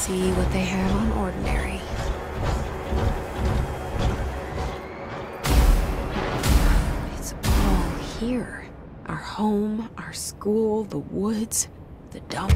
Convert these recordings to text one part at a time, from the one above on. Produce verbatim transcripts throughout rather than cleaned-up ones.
see what they have on Ordinary. It's all here. Our home, our school, the woods, the dump.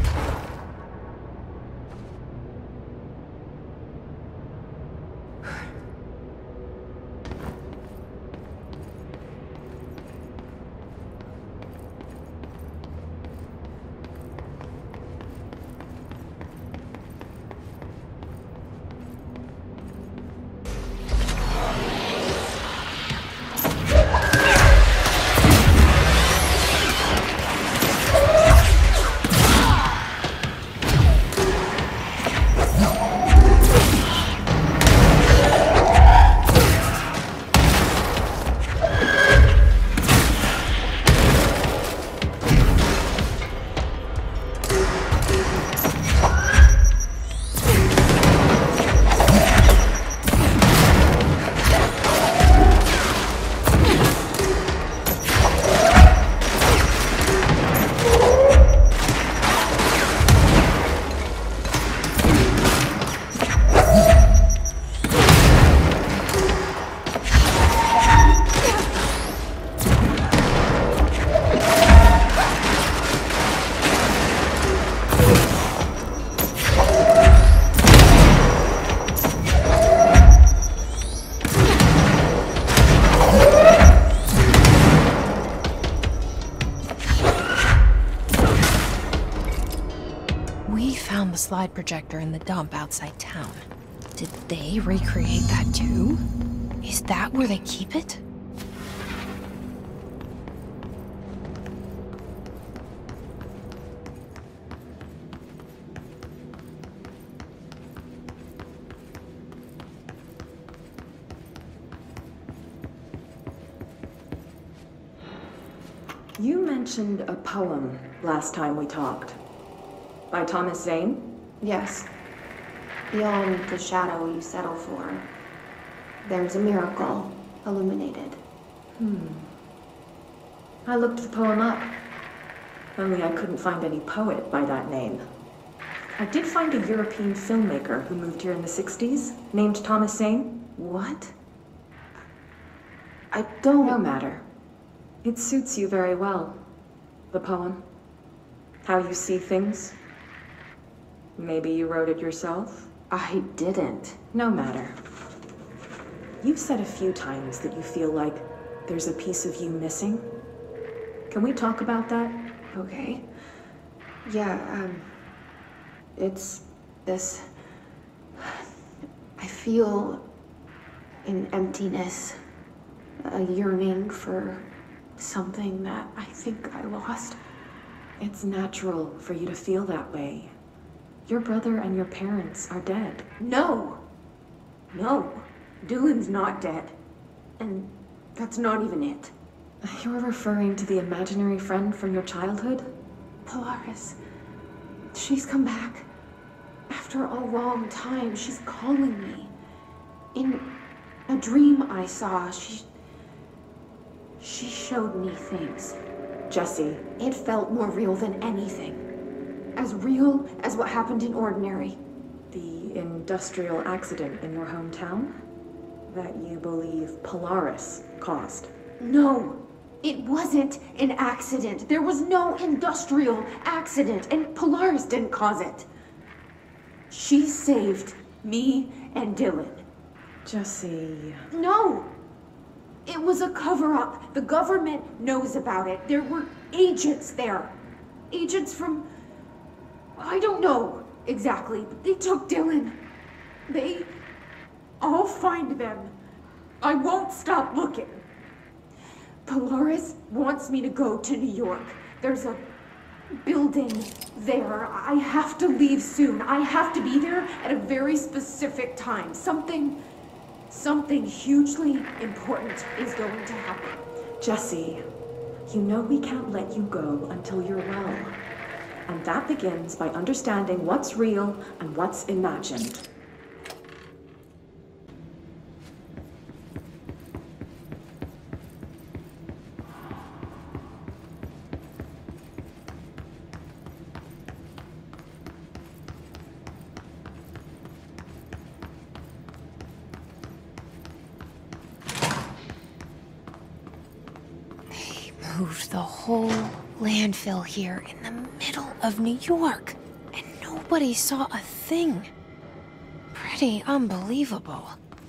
Slide projector in the dump outside town. Did they recreate that too? Is that where they keep it? You mentioned a poem last time we talked. By Thomas Zane? Yes. Beyond the shadow you settle for, there's a miracle illuminated. Hmm. I looked the poem up. Only I couldn't find any poet by that name. I did find a European filmmaker who moved here in the sixties, named Thomas Zane. What? I don't... No matter. It suits you very well. The poem. How you see things. Maybe you wrote it yourself? I didn't. No matter. You've said a few times that you feel like there's a piece of you missing. Can we talk about that? Okay. Yeah, um... it's this... I feel an emptiness, a yearning for something that I think I lost. It's natural for you to feel that way. Your brother and your parents are dead. No! No. Dylan's not dead. And that's not even it. You're referring to the imaginary friend from your childhood? Polaris. She's come back. After a long time, she's calling me. In a dream I saw, she... She showed me things. Jesse. It felt more real than anything. As real as what happened in Ordinary. The industrial accident in your hometown? That you believe Polaris caused? No! It wasn't an accident. There was no industrial accident, and Polaris didn't cause it. She saved me and Dylan. Jesse... No! It was a cover-up. The government knows about it. There were agents there. Agents from... I don't know exactly, but they took Dylan. They... I'll find them. I won't stop looking. Polaris wants me to go to New York. There's a building there. I have to leave soon. I have to be there at a very specific time. Something... Something hugely important is going to happen. Jesse, you know we can't let you go until you're well. And that begins by understanding what's real and what's imagined. moved the whole landfill here in the middle of New York, and nobody saw a thing. Pretty unbelievable.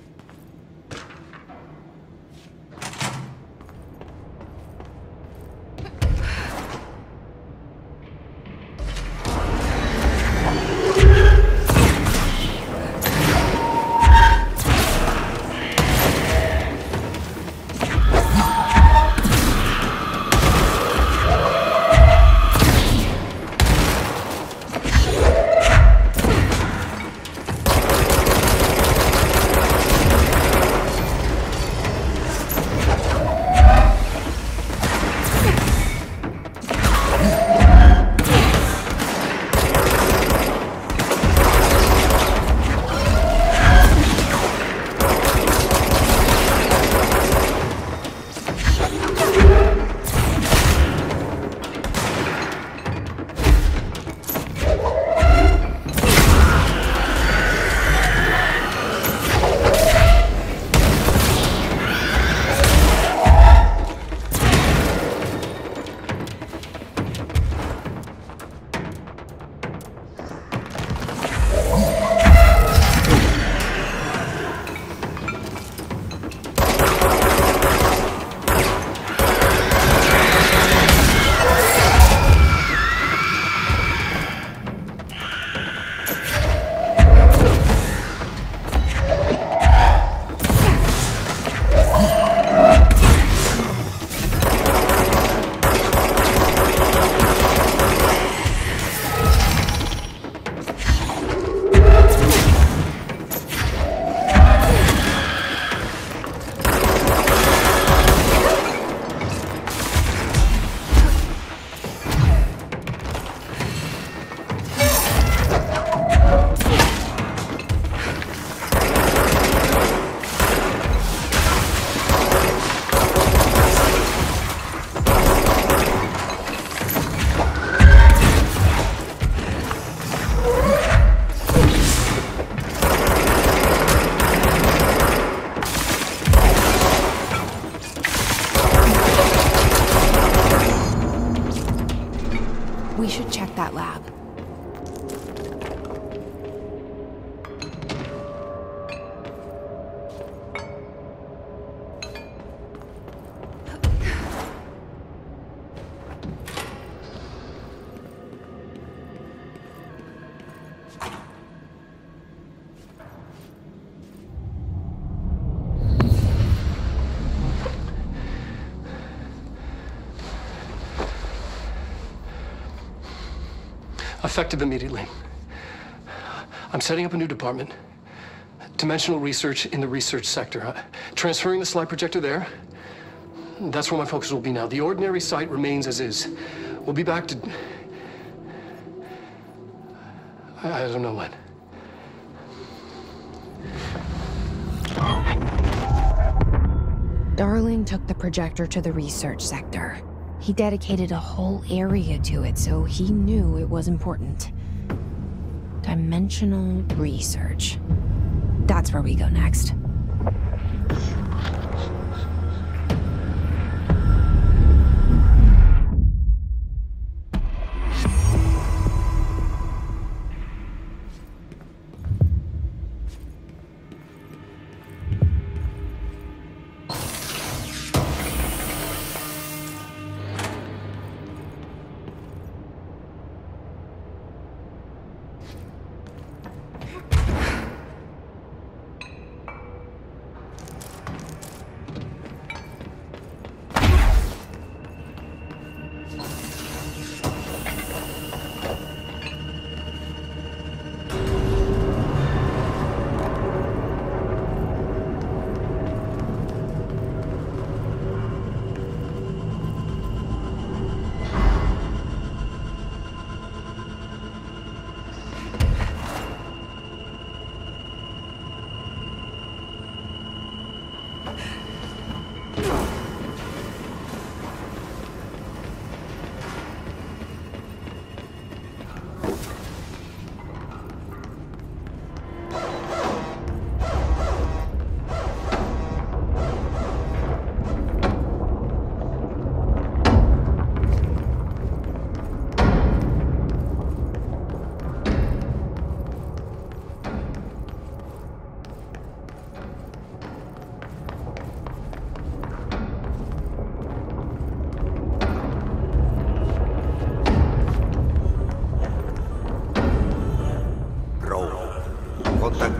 We should check that lab. Effective immediately. I'm setting up a new department. Dimensional research in the research sector. Uh, transferring the slide projector there. That's where my focus will be now. The ordinary site remains as is. We'll be back to... I, I don't know when. Darling took the projector to the research sector. He dedicated a whole area to it, so he knew it was important. Dimensional research. That's where we go next.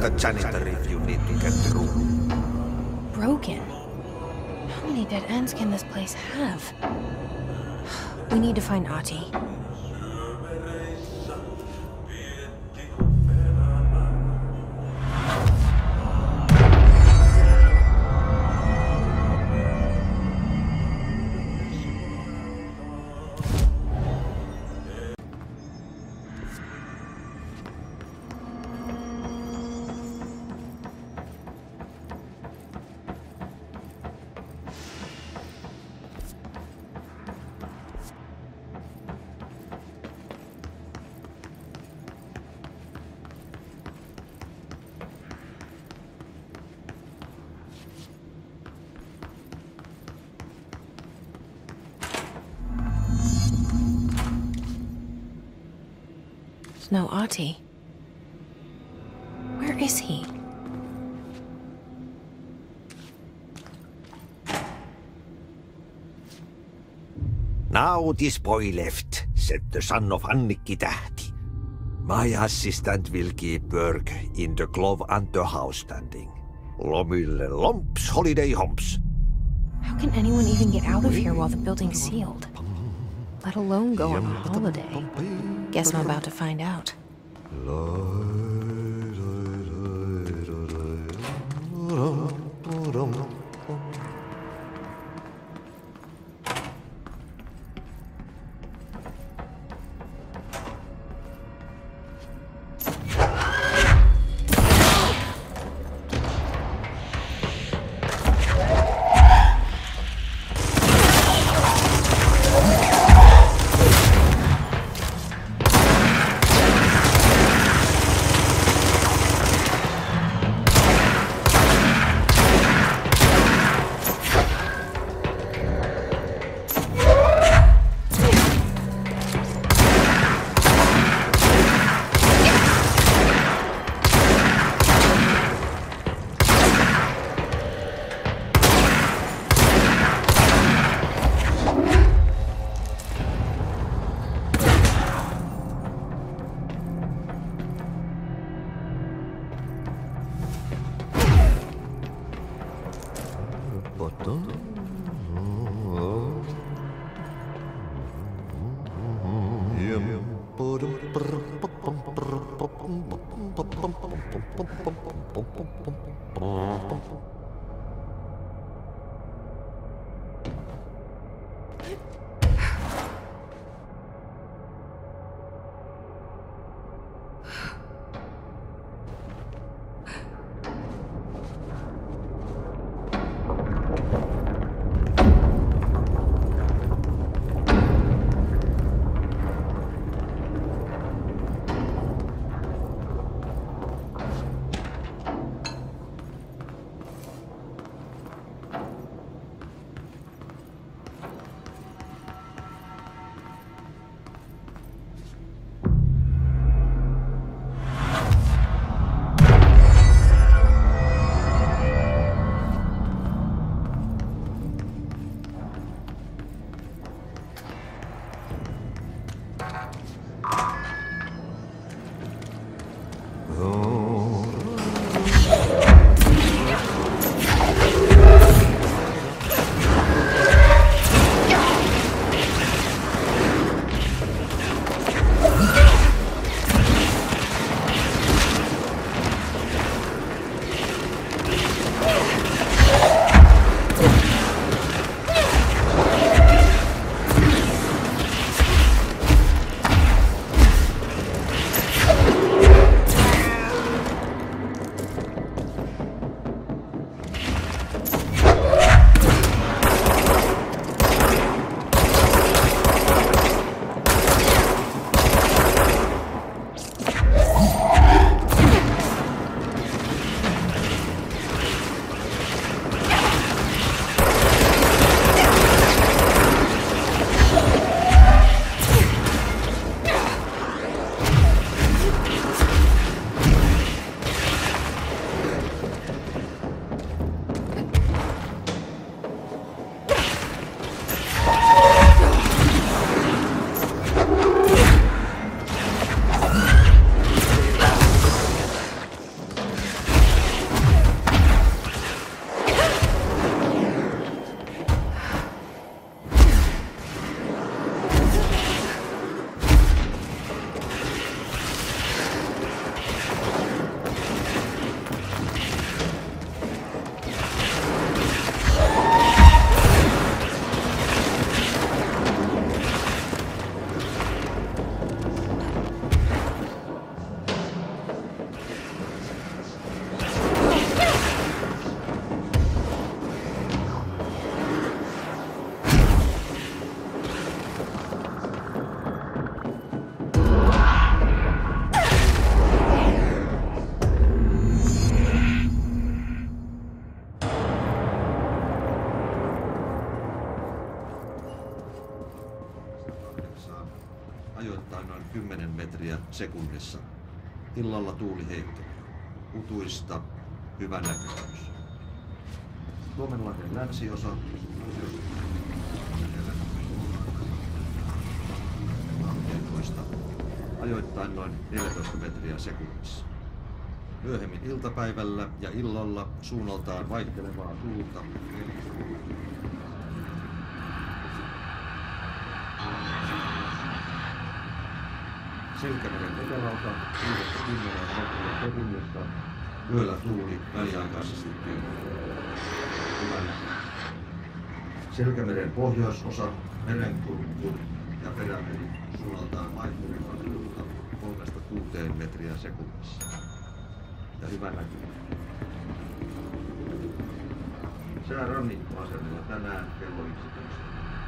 the janitor if you need to get through. Broken? How many dead ends can this place have? We need to find Ahti. No Ahti. Where is he? Now this boy left, said the son of Annikki Tähti. My assistant will keep work in the glove and the house standing. Lomille lomps, holiday humps. How can anyone even get out of here while the building's sealed? Let alone go on a holiday. Guess I'm about to find out. ajoittain noin kymmenen metriä sekunnissa. Illalla tuuli heitteli. Utuista hyvä näkyvyys. Suomenlahden länsiosa, kaksitoista, ajoittain noin neljätoista metriä sekunnissa. Myöhemmin iltapäivällä ja illalla suunnaltaan vaihtelevaa tuulta. Selkämeren etelältä kuudesta kymmeneen metriä sekunnissa. Yöllä tuuli väliaikaisesti tyyntä. Selkämeren pohjoisosa, merenkurkku ja perämeri suunnaltaan vaihtelevaa tuulta kolmesta kuuteen metriä sekunnissa. Ja hyvä näkymä. Sää rannikkoasemilla tänään kello yksitoista.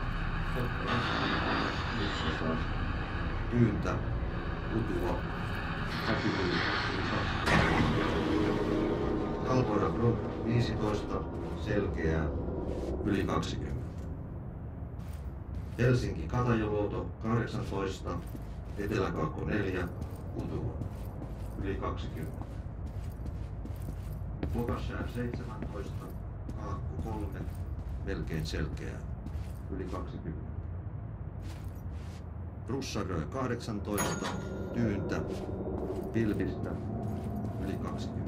Tyyntä, utua, säkyvyys, Kalpoira Group viisitoista, selkeää, yli kaksikymmentä. Helsinki Katajoluoto kahdeksantoista, Eteläkaakko neljä, utua, yli kaksikymmentä. Lokassään seitsemäntoista, Kaakko kolme, melkein selkeää, yli kaksikymmentä. Russarö kahdeksantoista, tyyntä, pilvistä, yli kaksikymmentä.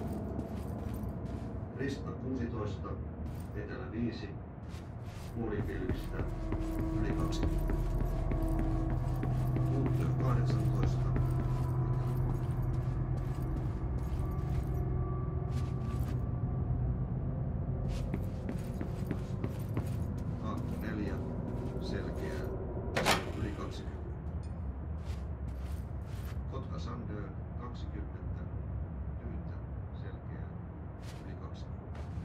Rista kuusitoista, Etelä viisi, puolipilvistä, yli kaksikymmentä. Tuuttö kahdeksantoista, Kaakko neljä, selkeää, yli kaksikymmentä. Kotka Sandöön kaksikymmentä, tyyntä, selkeää, yli kaksikymmentä.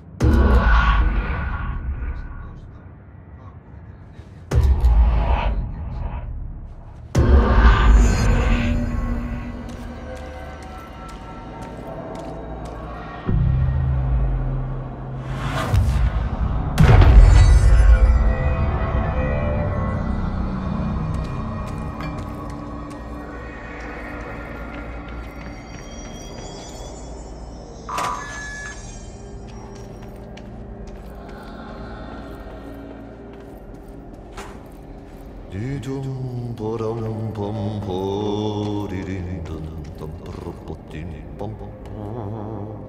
Dum bom bom ho di di dum dum bom bom bom.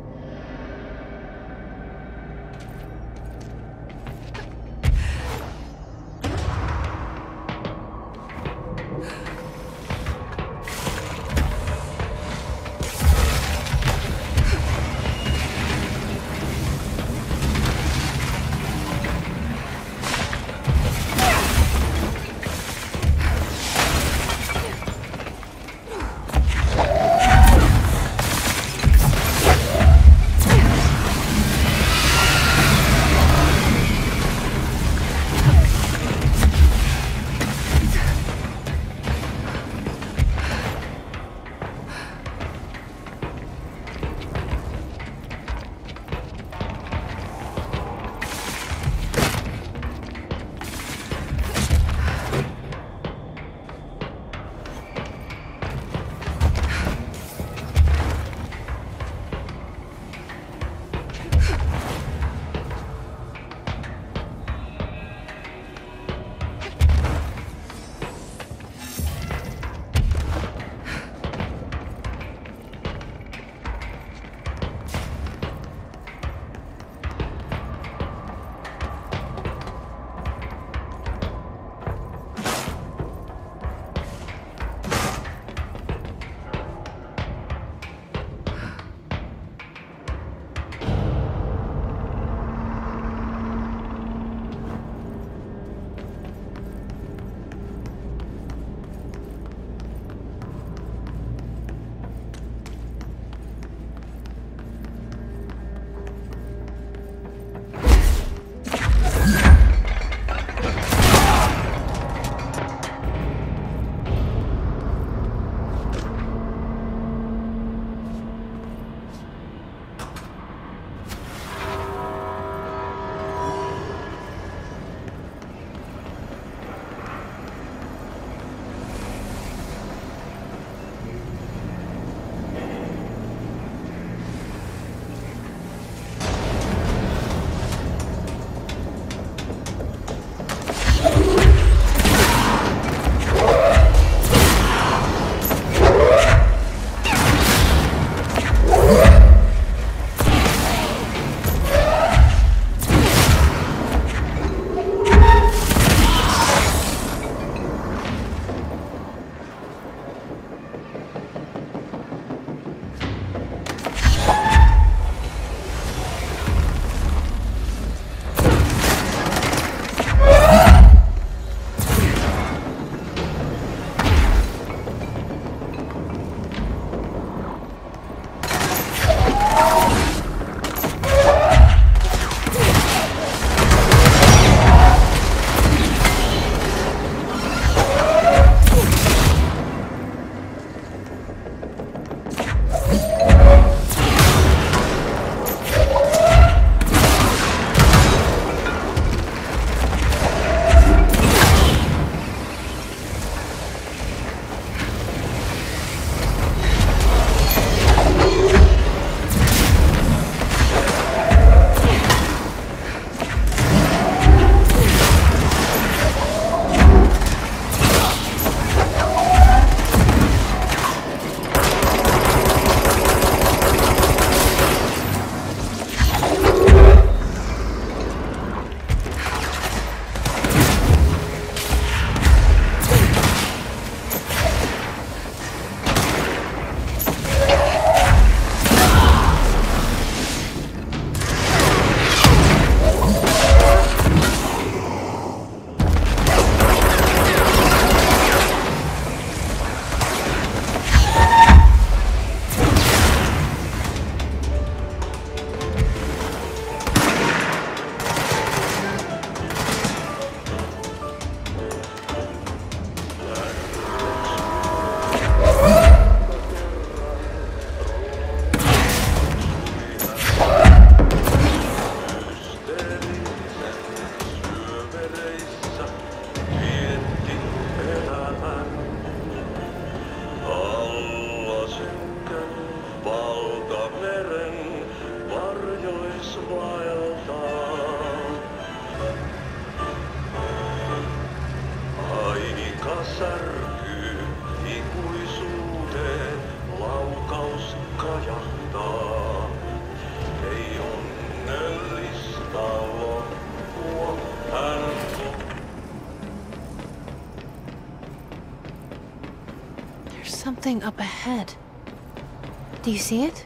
There's something up ahead. Do you see it?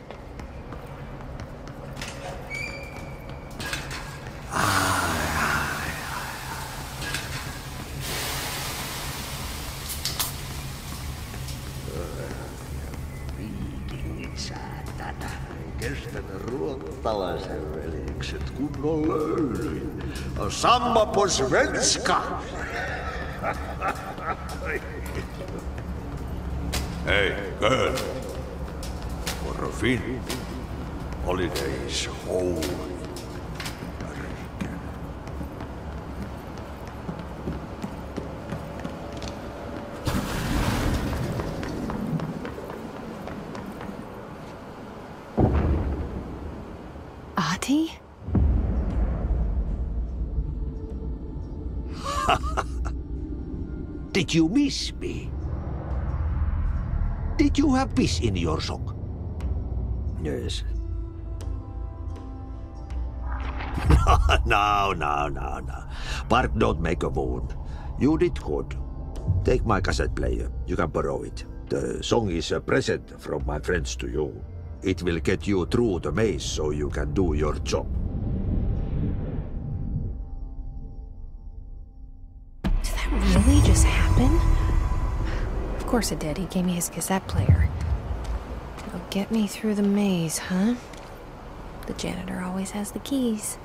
Kestänyt ruottalaisen veljekset kunnon löylyin. Samma på svenska! Hey, girl. For a fin. Holidays home. Ati? Did you miss me? Did you have piss in your sock? Yes. no, no, no, no. Bark don't make a wound. You did good. Take my cassette player. You can borrow it. The song is a present from my friends to you. It will get you through the maze so you can do your job. Did that really just happen? Of course it did. He gave me his cassette player. It'll get me through the maze, huh? The janitor always has the keys.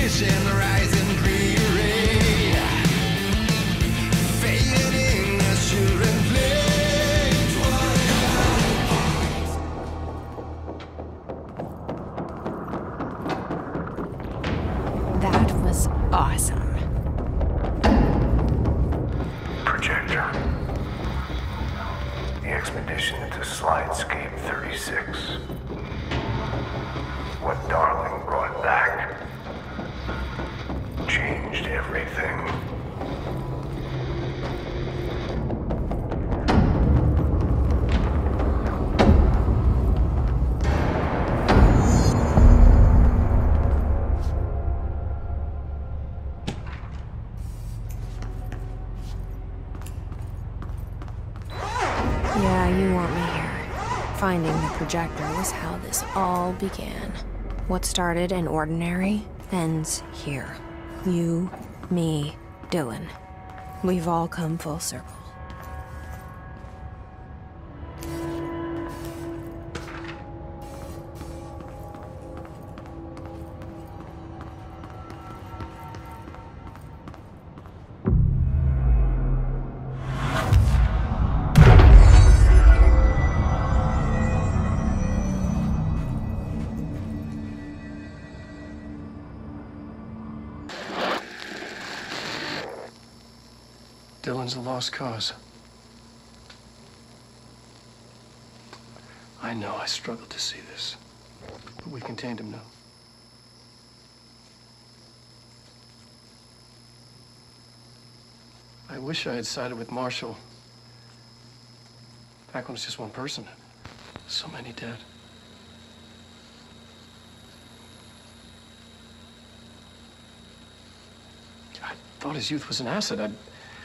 ignition, the rising pre-array. Fading the children flames. That was awesome. Projector. The expedition into Slidescape thirty-six. What Darling brought back changed everything. Yeah, you want me here. Finding the projector was how this all began. What started in ordinary ends here. You, me, Dylan. We've all come full circle. Dylan's a lost cause. I know I struggled to see this, but we contained him now. I wish I had sided with Marshall. Back when it was just one person. So many dead. I thought his youth was an asset. I'd...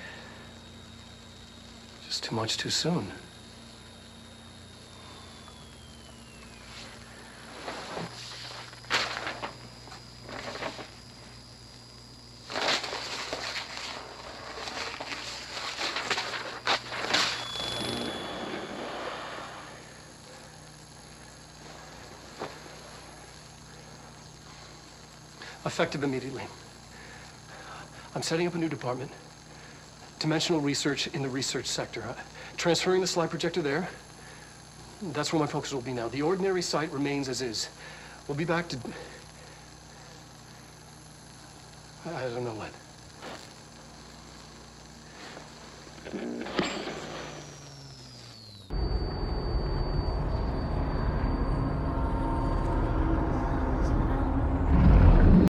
Just too much too soon. Effective immediately. I'm setting up a new department. Dimensional research in the research sector. Uh, transferring the slide projector there. That's where my focus will be now. The ordinary site remains as is. We'll be back to... I don't know when.